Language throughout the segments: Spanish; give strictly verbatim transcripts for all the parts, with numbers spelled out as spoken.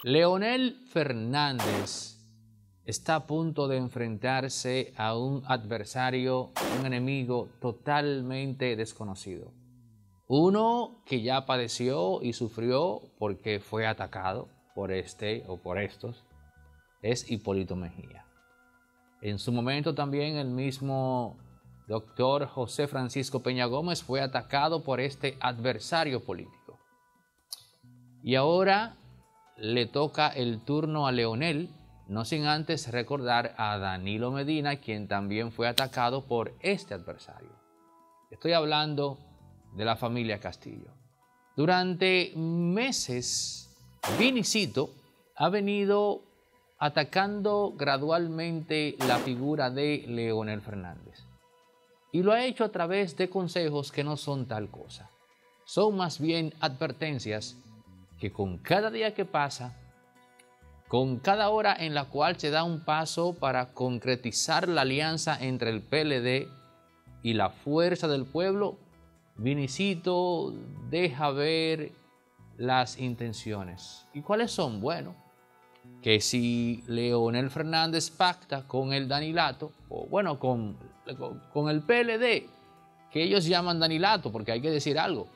Leonel Fernández está a punto de enfrentarse a un adversario, un enemigo totalmente desconocido. Uno que ya padeció y sufrió porque fue atacado por este o por estos, es Hipólito Mejía. En su momento también el mismo doctor José Francisco Peña Gómez fue atacado por este adversario político. Y ahora le toca el turno a Leonel, no sin antes recordar a Danilo Medina, quien también fue atacado por este adversario. Estoy hablando de la familia Castillo. Durante meses, Vinicito ha venido atacando gradualmente la figura de Leonel Fernández. Y lo ha hecho a través de consejos que no son tal cosa. Son más bien advertencias que con cada día que pasa, con cada hora en la cual se da un paso para concretizar la alianza entre el P L D y la Fuerza del Pueblo, Vinicito deja ver las intenciones. ¿Y cuáles son? Bueno, que si Leonel Fernández pacta con el Danilato, o bueno, con, con el P L D, que ellos llaman Danilato, porque hay que decir algo.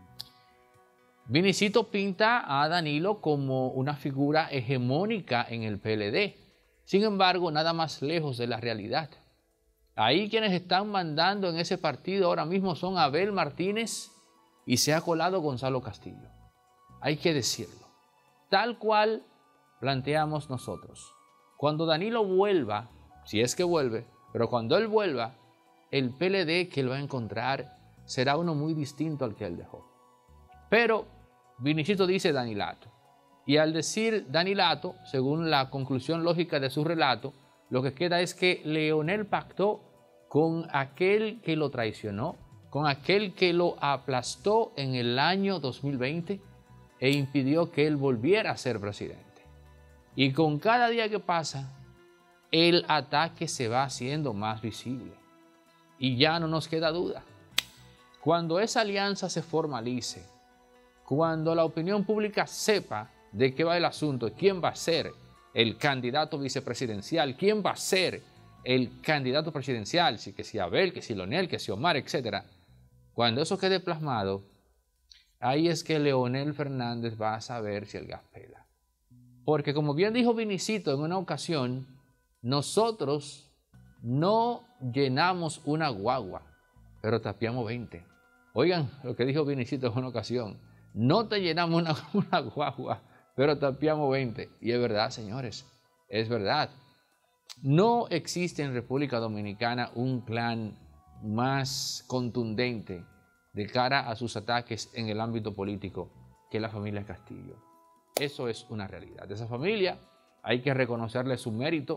Vinicito pinta a Danilo como una figura hegemónica en el P L D. Sin embargo, nada más lejos de la realidad. Ahí quienes están mandando en ese partido ahora mismo son Abel Martínez y se ha colado Gonzalo Castillo. Hay que decirlo. Tal cual planteamos nosotros. Cuando Danilo vuelva, si es que vuelve, pero cuando él vuelva, el P L D que lo va a encontrar será uno muy distinto al que él dejó. Pero Vinicito dice Danilato. Y al decir Danilato, según la conclusión lógica de su relato, lo que queda es que Leonel pactó con aquel que lo traicionó, con aquel que lo aplastó en el año dos mil veinte e impidió que él volviera a ser presidente. Y con cada día que pasa, el ataque se va haciendo más visible. Y ya no nos queda duda. Cuando esa alianza se formalice, cuando la opinión pública sepa de qué va el asunto, quién va a ser el candidato vicepresidencial, quién va a ser el candidato presidencial, si que si Abel, que si Leonel, que si Omar, etcétera. Cuando eso quede plasmado, ahí es que Leonel Fernández va a saber si el gas pela. Porque como bien dijo Vinicito en una ocasión, nosotros no llenamos una guagua, pero tapiamos veinte. Oigan lo que dijo Vinicito en una ocasión, no te llenamos una, una guagua, pero tapiamos veinte. Y es verdad, señores, es verdad. No existe en República Dominicana un plan más contundente de cara a sus ataques en el ámbito político que la familia Castillo. Eso es una realidad. Esa familia, hay que reconocerle su mérito,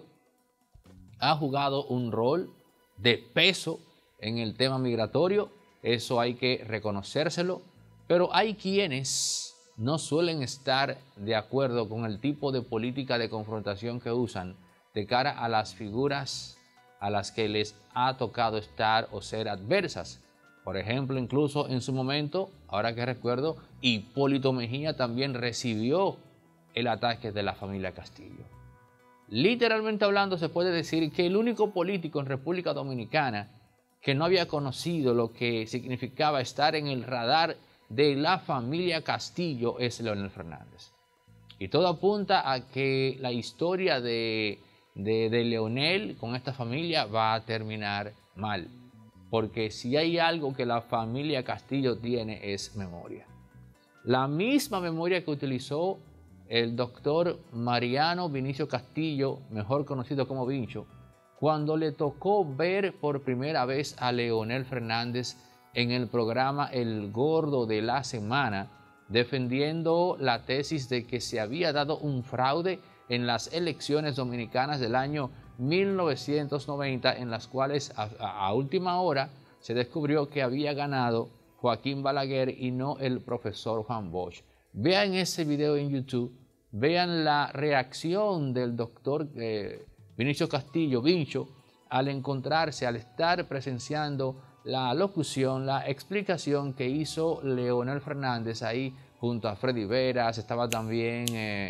ha jugado un rol de peso en el tema migratorio, eso hay que reconocérselo, pero hay quienes no suelen estar de acuerdo con el tipo de política de confrontación que usan de cara a las figuras a las que les ha tocado estar o ser adversas. Por ejemplo, incluso en su momento, ahora que recuerdo, Hipólito Mejía también recibió el ataque de la familia Castillo. Literalmente hablando, se puede decir que el único político en República Dominicana que no había conocido lo que significaba estar en el radar de la familia Castillo es Leonel Fernández. Y todo apunta a que la historia de, de, de Leonel con esta familia va a terminar mal. Porque si hay algo que la familia Castillo tiene es memoria. La misma memoria que utilizó el doctor Mariano Vinicio Castillo, mejor conocido como Vincho, cuando le tocó ver por primera vez a Leonel Fernández en el programa El Gordo de la Semana, defendiendo la tesis de que se había dado un fraude en las elecciones dominicanas del año mil novecientos noventa, en las cuales a, a última hora se descubrió que había ganado Joaquín Balaguer y no el profesor Juan Bosch. Vean ese video en YouTube, vean la reacción del doctor eh, Vinicio Castillo, Vincho, al encontrarse, al estar presenciando la locución, la explicación que hizo Leonel Fernández ahí junto a Freddy Veras. Estaba también eh,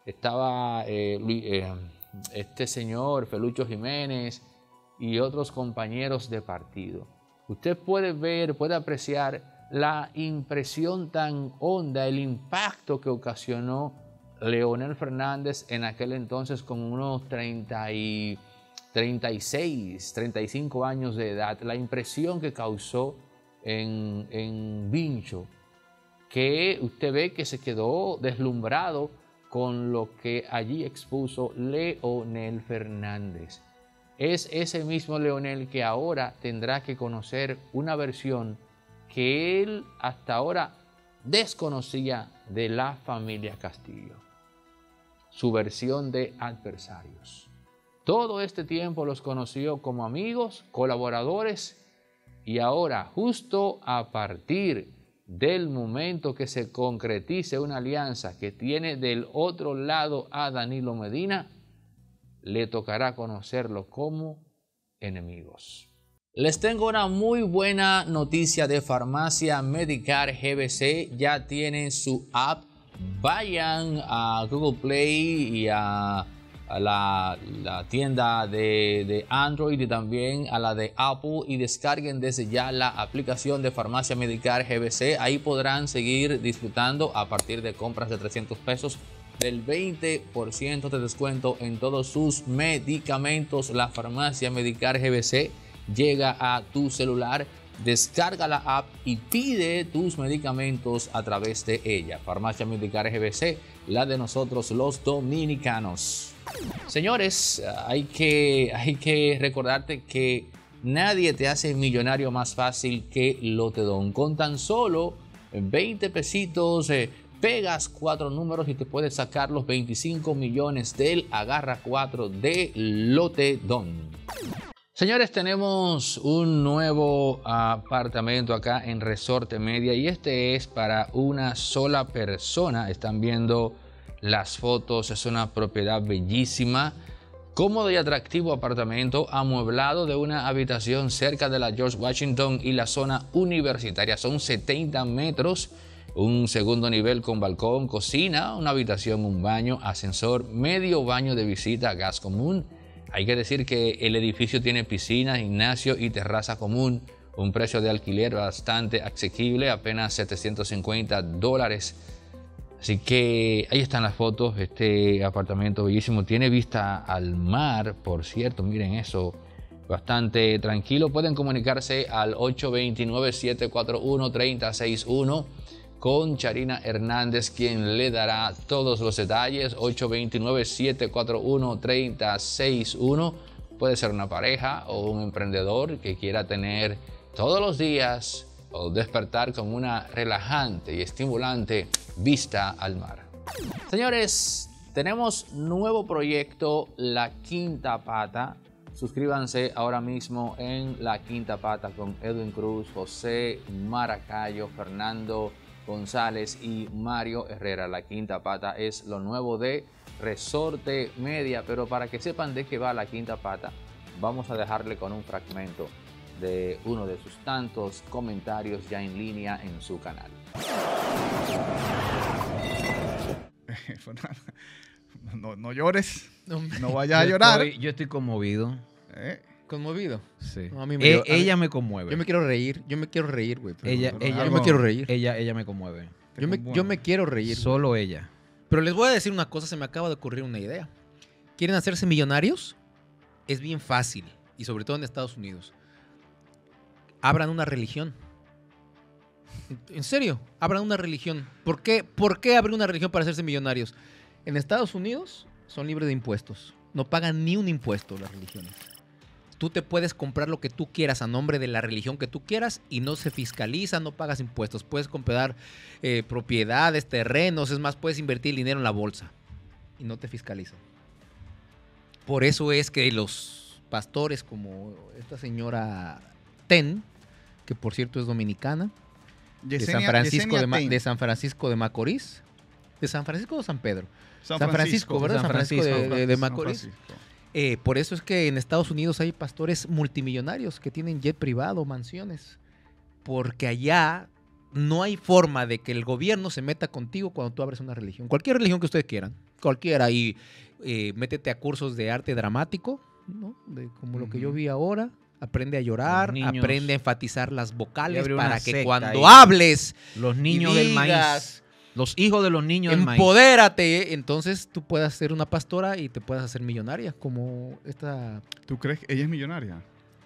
estaba eh, eh, este señor Felucho Jiménez y otros compañeros de partido. Usted puede ver, puede apreciar la impresión tan honda, el impacto que ocasionó Leonel Fernández en aquel entonces con unos treinta y, treinta y seis, treinta y cinco años de edad, la impresión que causó en, en Vincho, que usted ve que se quedó deslumbrado con lo que allí expuso Leonel Fernández. Es ese mismo Leonel que ahora tendrá que conocer una versión que él hasta ahora desconocía de la familia Castillo, su versión de adversarios. Todo este tiempo los conoció como amigos, colaboradores, y ahora, justo a partir del momento que se concretice una alianza que tiene del otro lado a Danilo Medina, le tocará conocerlo como enemigos. Les tengo una muy buena noticia de Farmacia Medicar G B C. Ya tienen su app. Vayan a Google Play y a, a la, la tienda de, de Android y también a la de Apple y descarguen desde ya la aplicación de Farmacia Medicar G B C. Ahí podrán seguir disfrutando a partir de compras de trescientos pesos del veinte por ciento de descuento en todos sus medicamentos. La Farmacia Medicar G B C llega a tu celular, descarga la app y pide tus medicamentos a través de ella. Farmacia Medicar G B C, la de nosotros los dominicanos. Señores, hay que, hay que recordarte que nadie te hace millonario más fácil que Lotedom. Con tan solo veinte pesitos, eh, pegas cuatro números y te puedes sacar los veinticinco millones del Agarra cuatro de Lotedom. Señores, tenemos un nuevo apartamento acá en Resorte Media y este es para una sola persona. Están viendo las fotos, es una propiedad bellísima, cómodo y atractivo apartamento amueblado de una habitación cerca de la George Washington y la zona universitaria. Son setenta metros, un segundo nivel con balcón, cocina, una habitación, un baño, ascensor, medio baño de visita, gas común. Hay que decir que el edificio tiene piscina, gimnasio y terraza común. Un precio de alquiler bastante asequible, apenas setecientos cincuenta dólares. Así que ahí están las fotos. Este apartamento bellísimo. Tiene vista al mar, por cierto. Miren eso. Bastante tranquilo. Pueden comunicarse al ocho dos nueve, siete cuatro uno, tres cero seis uno. Con Charina Hernández, quien le dará todos los detalles. Ocho dos nueve, siete cuatro uno, tres cero seis uno. Puede ser una pareja o un emprendedor que quiera tener todos los días o despertar con una relajante y estimulante vista al mar. Señores, tenemos nuevo proyecto, La Quinta Pata. Suscríbanse ahora mismo en La Quinta Pata con Edwin Cruz, José Maracayo, Fernando González y Mario Herrera. La Quinta Pata es lo nuevo de Resorte Media, pero para que sepan de qué va La Quinta Pata, vamos a dejarle con un fragmento de uno de sus tantos comentarios ya en línea en su canal. No, no llores, no, no vayas a llorar. Estoy, yo estoy conmovido. ¿Eh? ¿Conmovido? Sí. No, a mí me, e yo, a ella mí, me conmueve. Yo me quiero reír, yo me quiero reír, güey. Ella, pero, ella, yo me quiero reír. Ella, ella me conmueve. Yo me, yo me quiero reír. Solo güey. ella. Pero les voy a decir una cosa, se me acaba de ocurrir una idea. ¿Quieren hacerse millonarios? Es bien fácil, y sobre todo en Estados Unidos. Abran una religión. En serio, abran una religión. ¿Por qué, ¿Por qué abrir una religión para hacerse millonarios? En Estados Unidos son libres de impuestos. No pagan ni un impuesto las religiones. Tú te puedes comprar lo que tú quieras a nombre de la religión que tú quieras y no se fiscaliza, no pagas impuestos. Puedes comprar eh, propiedades, terrenos, es más, puedes invertir el dinero en la bolsa y no te fiscalizan. Por eso es que los pastores como esta señora Ten, que por cierto es dominicana, Yesenia, de, San Francisco de, Ma de San Francisco de Macorís, de San Francisco o San Pedro, San Francisco, San Francisco ¿verdad? San Francisco, San Francisco de, de, de Macorís. Eh, por eso es que en Estados Unidos hay pastores multimillonarios que tienen jet privado, mansiones, porque allá no hay forma de que el gobierno se meta contigo cuando tú abres una religión, cualquier religión que ustedes quieran, cualquiera. Y eh, métete a cursos de arte dramático, ¿no? De, como uh-huh. lo que yo vi ahora. Aprende a llorar, niños, aprende a enfatizar las vocales para que cuando ahí. hables, los niños digas, del maíz, los hijos de los niños del maíz. Empodérate, entonces tú puedas ser una pastora y te puedas hacer millonaria, como esta. ¿Tú crees que ella es millonaria?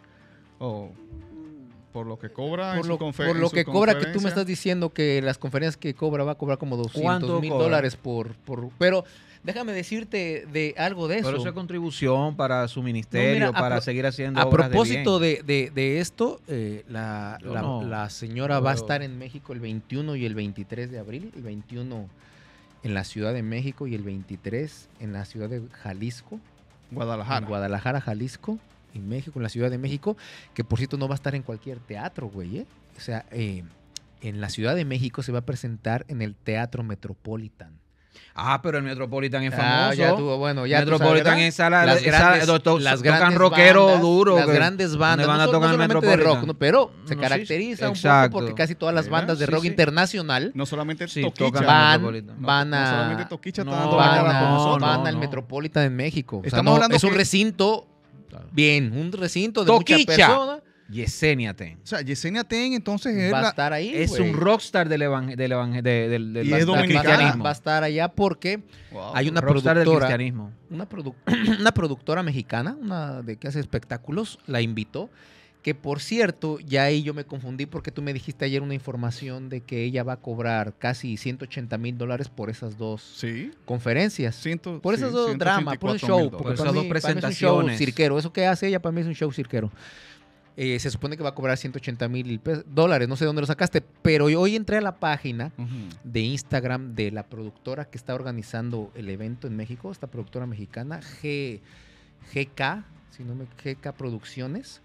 O por lo que cobra por en lo, su confer- por lo en su que cobra, que tú me estás diciendo que las conferencias que cobra va a cobrar como doscientos mil dólares por, por, pero déjame decirte de algo de eso. Pero eso es contribución para su ministerio, no, mira, para pro, seguir haciendo a obras propósito de, de, de, de esto, eh, la, la, no, la señora no, va a estar en México el veintiuno y el veintitrés de abril, el veintiuno en la Ciudad de México y el veintitrés en la ciudad de Jalisco. Guadalajara. En Guadalajara, Jalisco. En México, en la Ciudad de México, que por cierto no va a estar en cualquier teatro, güey, ¿eh? O sea, eh, en la Ciudad de México se va a presentar en el Teatro Metropolitan. Ah, pero el Metropolitan es famoso. Ah, ya tuvo, bueno, ya Metropolitan es sala, las grandes, esa, to, las tocan rockero bandas, duro. Las grandes bandas, van a no, tocar no el solamente de rock, no, pero se no, caracteriza sí, un exacto. poco porque casi todas las bandas de sí, rock sí. internacional no solamente sí, Toquicha, van, no, van a, no solamente Toquicha no, está dando van, la cara a, con nosotros. van no, al no. Metropolitan en México. O sea, Estamos no, hablando es un que- recinto, bien, un recinto de muchas Toquicha. personas. Yesenia Ten. O sea, Yesenia Ten entonces es, Va a la, estar ahí, Es güey. un rockstar del, evang del, evang de, del, del, Y del es dominicana. cristianismo. Va a estar allá porque wow. hay una rockstar del productora, cristianismo. una, produ una productora mexicana, una de que hace espectáculos, la invitó. Que por cierto, ya ahí yo me confundí porque tú me dijiste ayer una información de que ella va a cobrar casi ciento ochenta mil dólares por esas dos Sí. conferencias. Ciento, Por sí, esas dos dramas, por ese show. Porque Por esas para dos mí- para mí es un show presentaciones. cirquero. Eso que hace ella para mí es un show cirquero. Eh, se supone que va a cobrar ciento ochenta mil dólares. No sé dónde lo sacaste, pero yo hoy entré a la página Uh-huh. de Instagram de la productora que está organizando el evento en México, esta productora mexicana, G, GK, si no me G K Producciones,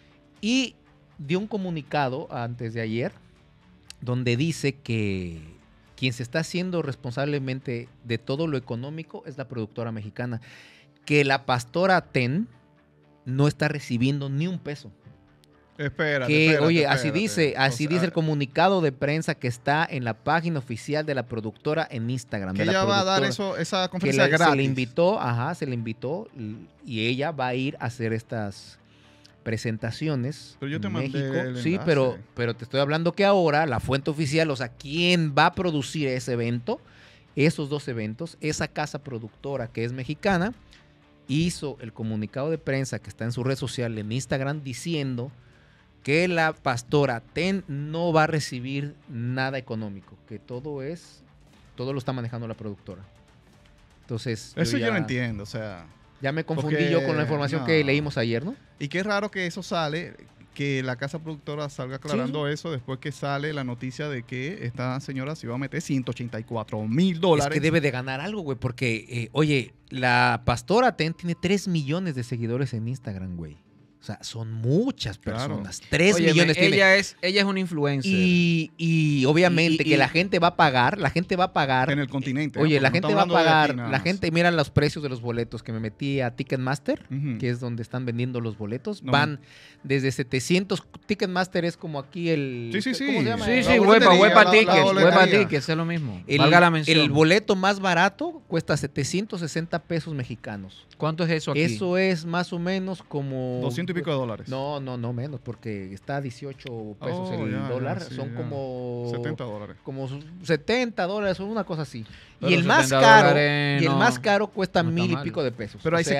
y dio un comunicado antes de ayer donde dice que quien se está haciendo responsablemente de todo lo económico es la productora mexicana, que la pastora Ten no está recibiendo ni un peso. Espérate, Que, espérate, oye, así espérate. dice, O así sea, dice el comunicado de prensa que está en la página oficial de la productora en Instagram. que de la ella va a dar productora, eso, esa que conferencia le- gratis. se le invitó, ajá, se le invitó y ella va a ir a hacer estas presentaciones Pero yo te en mandé México. el Sí, enlace. pero, pero te estoy hablando que ahora la fuente oficial, o sea, quién va a producir ese evento, esos dos eventos, esa casa productora que es mexicana, hizo el comunicado de prensa que está en su red social en Instagram diciendo que la pastora Ten no va a recibir nada económico, que todo es, todo lo está manejando la productora. Entonces, Eso yo, ya, no entiendo, o sea. ya me confundí porque, yo con la información no. que leímos ayer, ¿no? Y qué raro que eso sale, que la casa productora salga aclarando eso después que sale la noticia de que esta señora se iba a meter ciento ochenta y cuatro mil dólares. Es que debe de ganar algo, güey, porque, eh, oye, la pastora Ten tiene tres millones de seguidores en Instagram, güey. O sea, son muchas Claro. personas. tres Óyeme, millones tiene. ella es, ella es una influencer. Y, y obviamente Y- y- que y- la gente va a pagar, la gente va a pagar. En el continente. Oye, ¿no? la Porque gente no va a estamos hablando de pagar, aquí nada la más. gente, mira los precios de los boletos que me metí a Ticketmaster, Ujú. que es donde están vendiendo los boletos. No. Van desde setecientos, Ticketmaster es como aquí el... Sí, sí, sí. ¿Cómo se llama? Sí, La sí, boletería, Huepa, Huepa la- la Tickets, boletería. Huepa Tickets, es lo mismo. El, Valga la mención. el boleto más barato cuesta setecientos sesenta pesos mexicanos. ¿Cuánto es eso aquí? Eso es más o menos como... doscientos y pico de dólares. No, no, no menos, porque está a dieciocho pesos Oh, el ya, ya, dólar. sí, Son ya. como... setenta dólares. como setenta dólares o una cosa así. Pero y el más setenta caro, dólares y el no- más caro cuesta no está mil y mal. pico de pesos. Pero ahí o se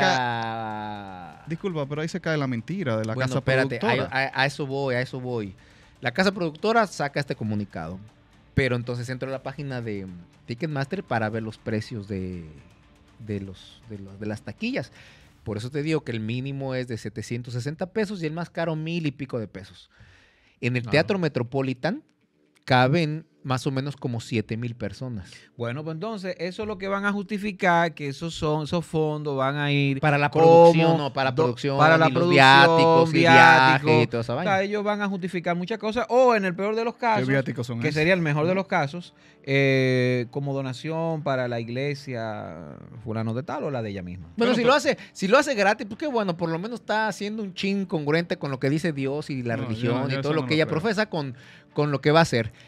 sea, Disculpa, pero ahí se cae la mentira de la bueno, casa espérate, productora. a, a- a eso voy, a eso voy. La casa productora saca este comunicado, pero entonces entro a la página de Ticketmaster para ver los precios de, de, los, de, los- de las taquillas. Por eso te digo que el mínimo es de setecientos sesenta pesos y el más caro mil y pico de pesos. En el Claro. Teatro Metropolitan caben más o menos como siete mil personas. Bueno, pues entonces, eso es lo que van a justificar, que esos son, esos fondos van a ir Para la como producción, no, para la do- producción, para la y los producción, viáticos, y viáticos. viaje y toda esa O vaina. sea, ellos van a justificar muchas cosas, o en el peor de los ¿Qué casos, viáticos son que esos? sería el mejor de los casos, eh, como donación para la iglesia fulano de tal o la de ella misma. Bueno, Bueno, si pero- lo hace, si lo hace gratis, pues qué bueno, por lo menos está haciendo un chin congruente con lo que dice Dios y la No, religión yo- yo y todo eso lo no que lo ella creo. profesa con, con lo que va a hacer.